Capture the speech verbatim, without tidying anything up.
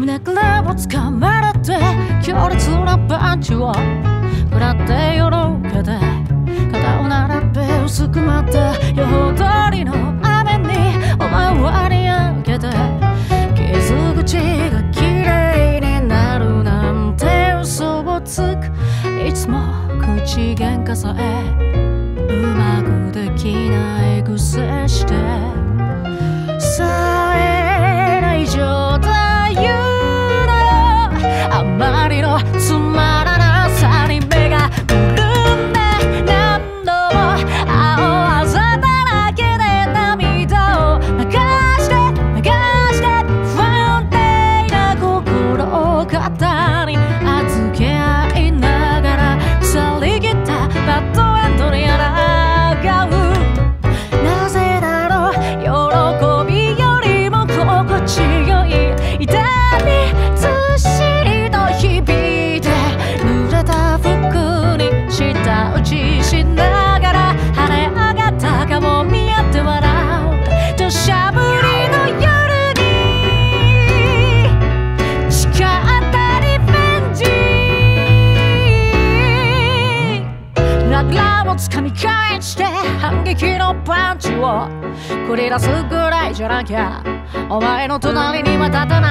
らをつかまれて強烈なパンチを食らってよろけて肩を並べ薄くまった予報通りの雨にお前はにやけて傷口が綺麗になるなんて嘘をつくいつも口喧嘩さえうまくできない癖してさえない状態言うのよあまりのつまらなさに目が潤んで何度も青あざだらけで涙を流して流して不安定な心を肩に預け合いながら腐りきったバッドエンドに抗うなぜだろう喜びよりも心地よい痛みずっしりと響いて濡れた服に舌打ちしながら跳ね上がった顔見合って笑う土砂降りの夜に誓ったリベンジラグラをつかみ返して反撃のパンチを繰り出すぐらいじゃなきゃお前の隣には立たない